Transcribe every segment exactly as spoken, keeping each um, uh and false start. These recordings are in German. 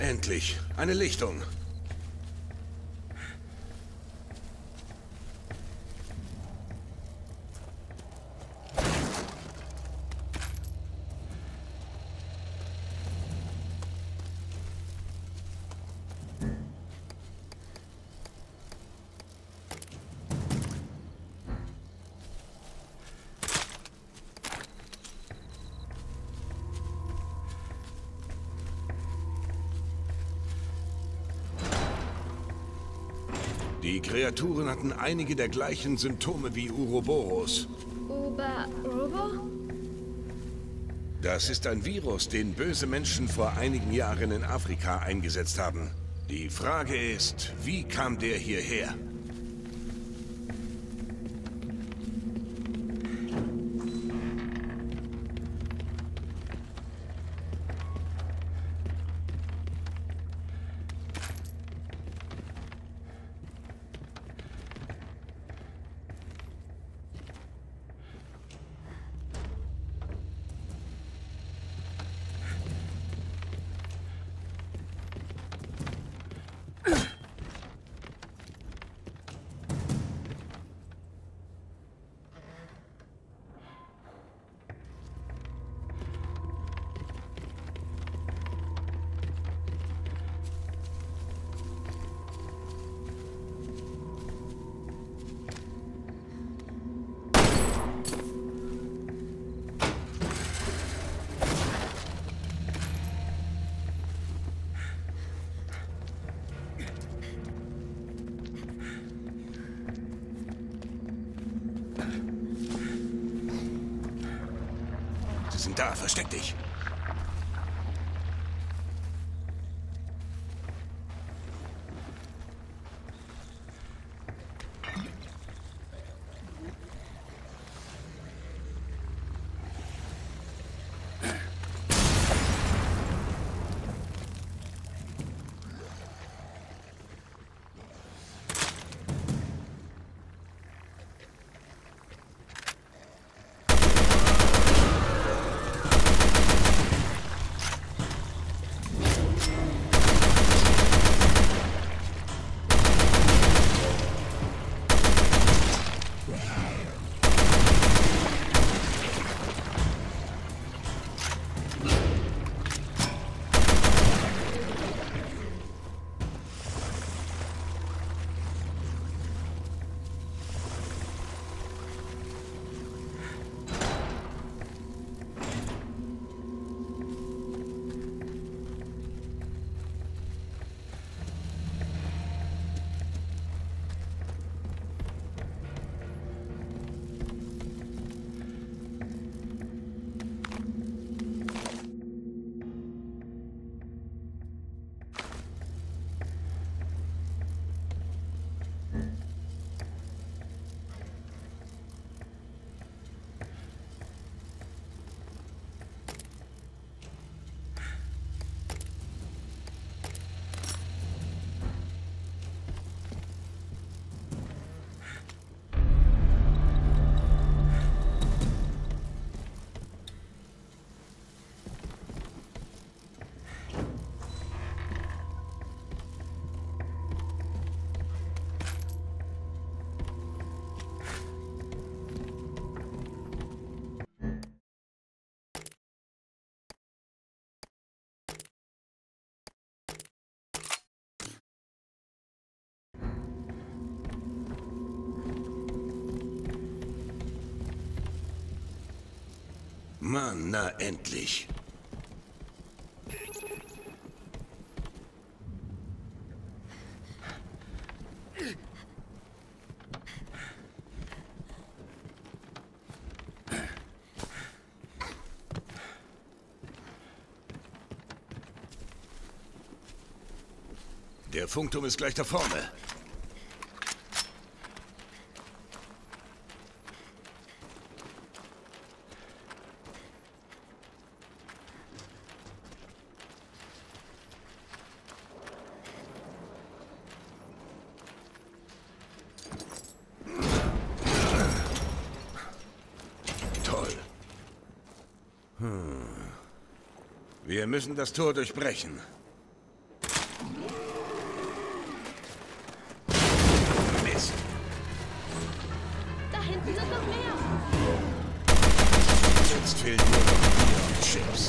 Endlich. Eine Lichtung. Die Kreaturen hatten einige der gleichen Symptome wie Uroboros. Uber-Robo? Das ist ein Virus, den böse Menschen vor einigen Jahren in Afrika eingesetzt haben. Die Frage ist, wie kam der hierher? Sie sind da, versteck dich. Mann, na endlich. Der Funkturm ist gleich da vorne. Wir müssen das Tor durchbrechen. fehlen nur noch Bier und Chips.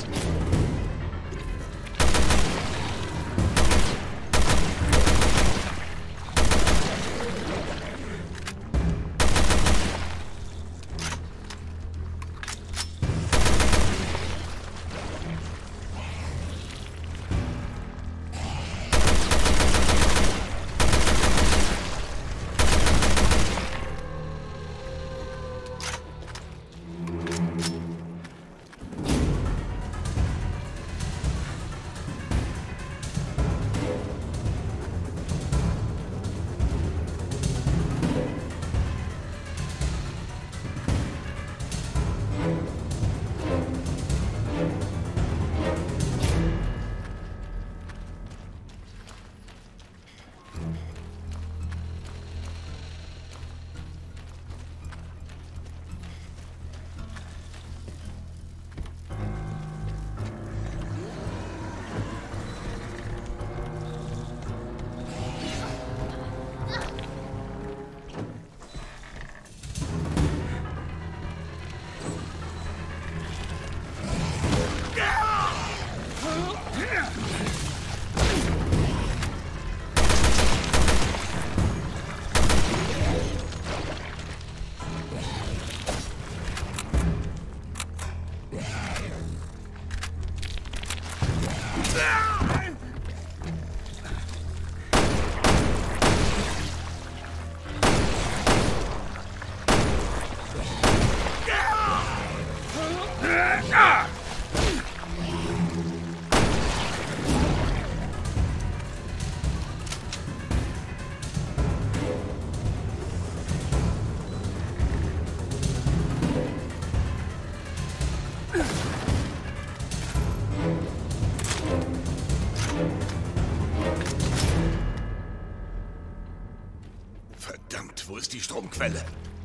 Verdammt, wo ist die Stromquelle?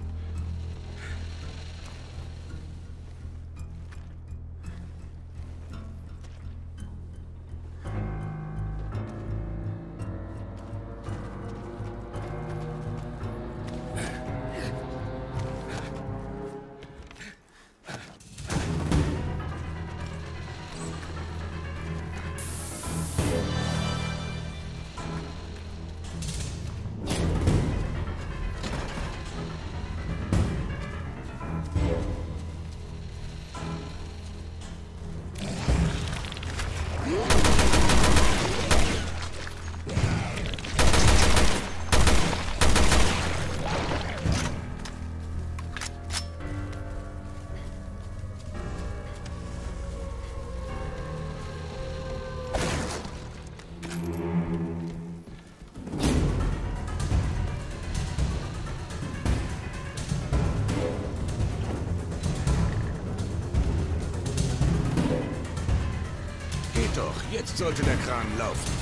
Doch, jetzt sollte der Kran laufen.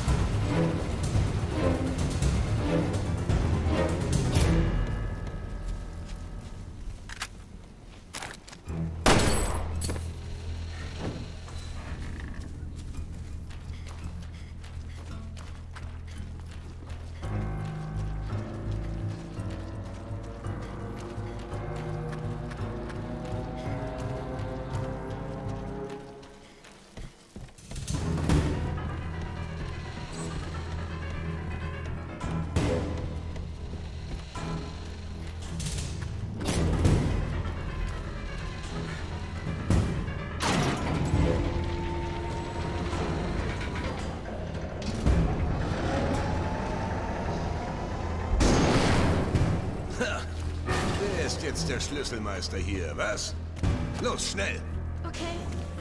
Wer ist jetzt der Schlüsselmeister hier, was? Los, schnell! Okay.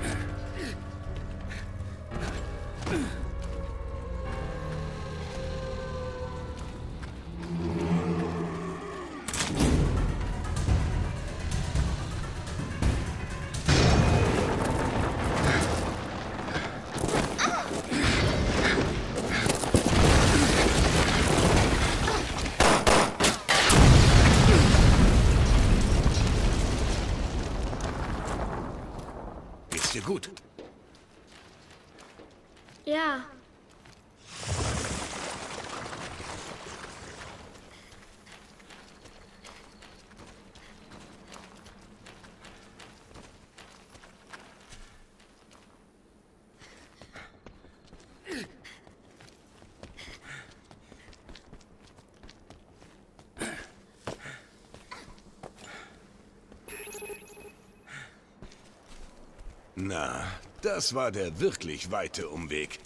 Geht's dir gut? Ja. Na, das war der wirklich weite Umweg.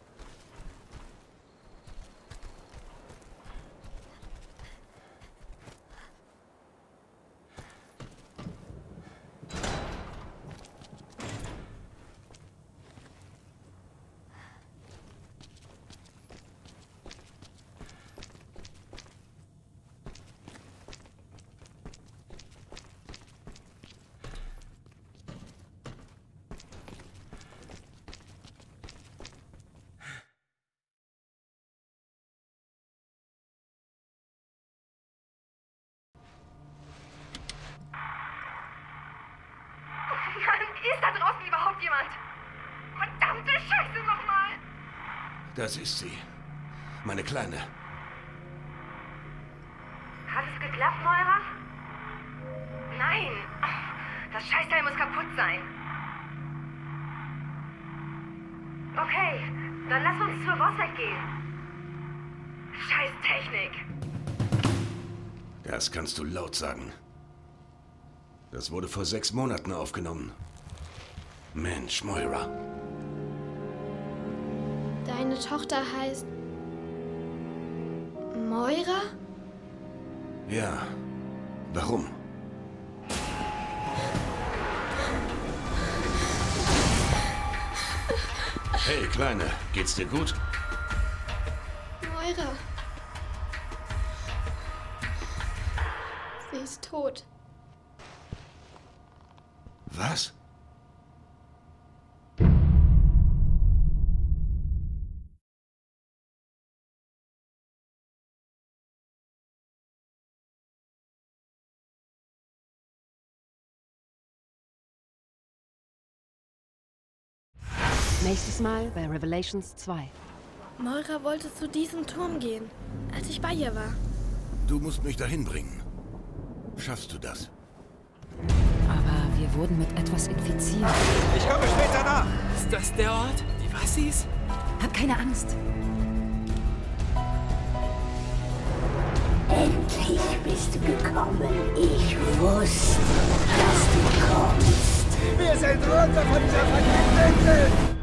Ist da draußen überhaupt jemand? Verdammte Scheiße nochmal! Das ist sie. Meine Kleine. Hat es geklappt, Moira? Nein! Das Scheißteil muss kaputt sein. Okay, dann lass uns zur Wossack gehen. Scheiß Technik. Das kannst du laut sagen. Das wurde vor sechs Monaten aufgenommen. Mensch, Moira. Deine Tochter heißt... Moira? Ja. Warum? Hey, Kleine. Geht's dir gut? Moira. Sie ist tot. Was? Nächstes Mal bei Revelations zwei. Moira wollte zu diesem Turm gehen, als ich bei ihr war. Du musst mich dahin bringen. Schaffst du das? Aber wir wurden mit etwas infiziert. Ich komme später nach. Ist das der Ort? Die Wassis? Hab keine Angst. Endlich bist du gekommen. Ich wusste, dass du kommst. Wir sind runter von dieser verdammten Insel!